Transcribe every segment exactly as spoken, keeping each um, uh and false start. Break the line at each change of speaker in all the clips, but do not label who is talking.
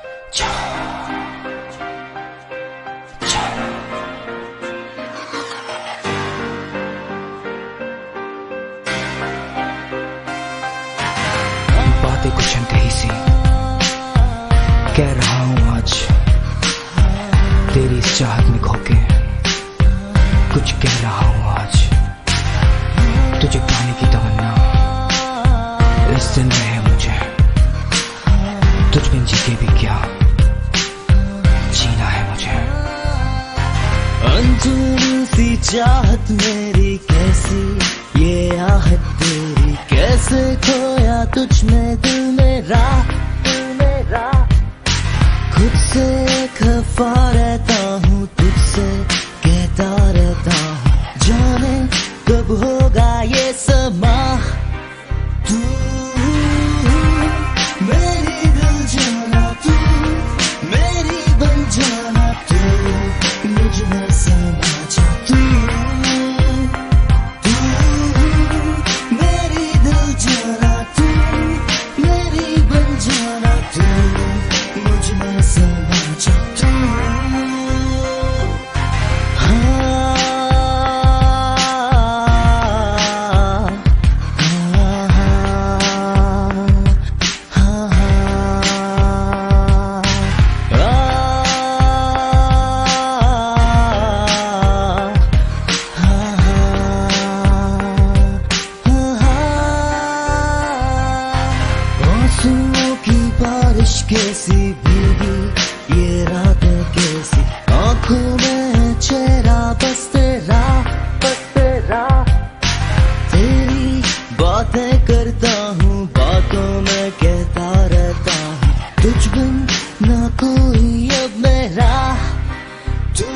बातें कुछ अनकही सी कह रहा हूं आज, तेरी इस चाहत में खोके कुछ कह रहा हूं आज। तुझे पाने की तमन्ना इस दिन में है मुझे, तुझ बिन जी के भी क्या जीना है मुझे।
अनजानी सी चाहत मेरी कैसी, ये आहट तेरी कैसे खोया तुझ में दिल मेरा, दिल मेरा। खुद से खफा रहता हूँ, तुझसे कहता रहता हूँ, जाने कब होगा ये समा। तू मेरी दिल जाना, तू मेरी बन जाना, तू मुझ में समा जा। तू तू मेरी दिल जाना, तू मेरी बन जाना, तू मुझ में समा जा। तू आंसुओं की बारिश कैसी भीगी ये रातें कैसी, आंखों में चेहरा बस तेरा, बस तेरा। तेरी बातें करता हूँ, बातों में कहता रहता हूँ, तुझ बिन ना कोई अब मेरा। तू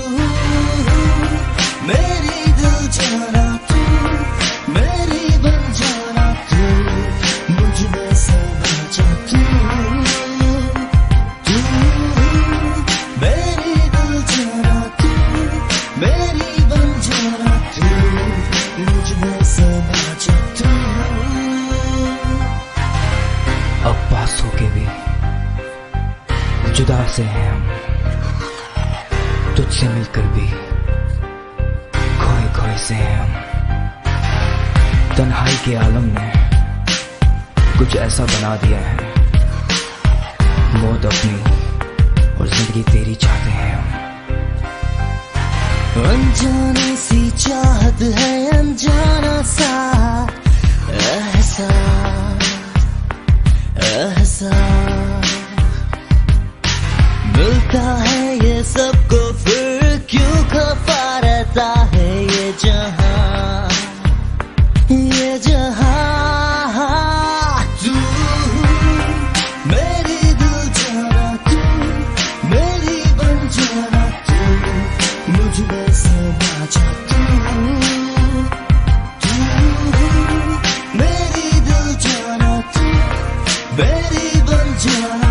मेरी दिल जाना, तू मेरी बन जाना, तू मुझ में समा जा। तू तू मेरी दिल जाना, तू मेरी बन जाना, तू मुझ में समा जा। तू
अब पास होके भी जुदा से हैं हम, तुझसे मिलकर भी खोए खोए से हैं हम। तन्हाई के आलम ने कुछ ऐसा बना दिया है, मौत अपनी और जिंदगी तेरी चाहते हैं हम।
अनजानी सी चाहत है, अनजाना सा एहसास, एहसास मिलता है ये सबको, फिर क्यों खफा रहता है ये जहां, ये जहां। तू मेरी दिल जाना, तू मेरी बन जाना, तू मुझ में समा जा। तू तू मेरी दिल जाना, तू मेरी बन जाना,